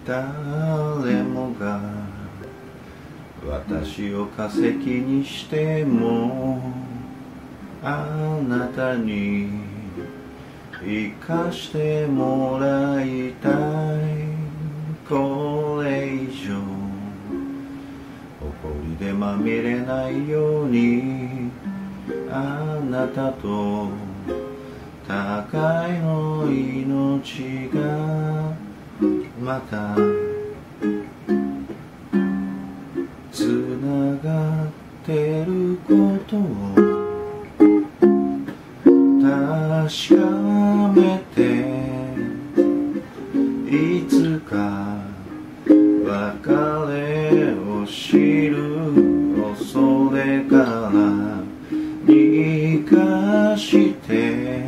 誰もが私を化石にしてもあなたに生かしてもらいたい。これ以上誇りでまみれないようにあなたと互いの命がまたつながってることを確かめていつか別れを知る恐れから逃がして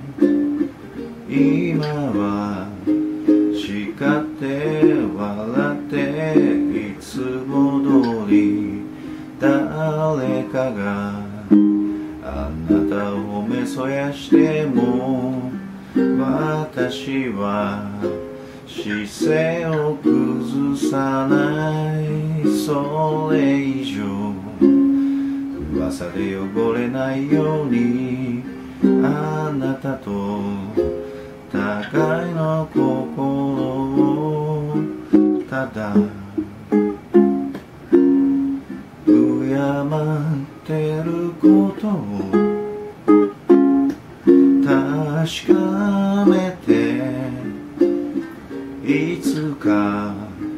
今は叱って笑っていつも通り誰かがあなたを褒めそやしても私は姿勢を崩さない。それ以上噂で汚れないようにあなたと互いの心をただ敬ってることを確かめていつか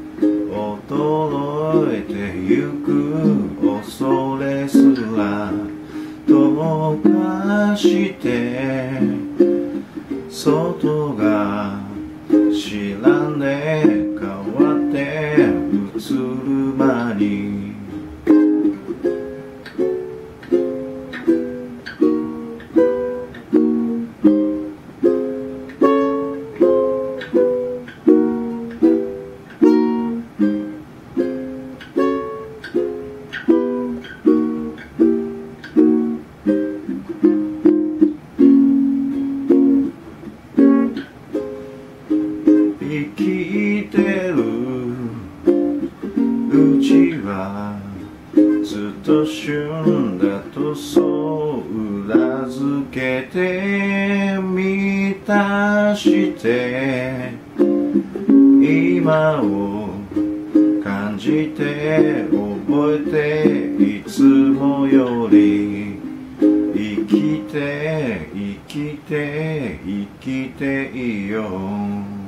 衰えてゆく恐れすら溶かして外が知らんで変わって移る間に生きてるうちはずっと旬だとそう裏付けて満たして今を感じて覚えていつもより生きて生きて生きていよう。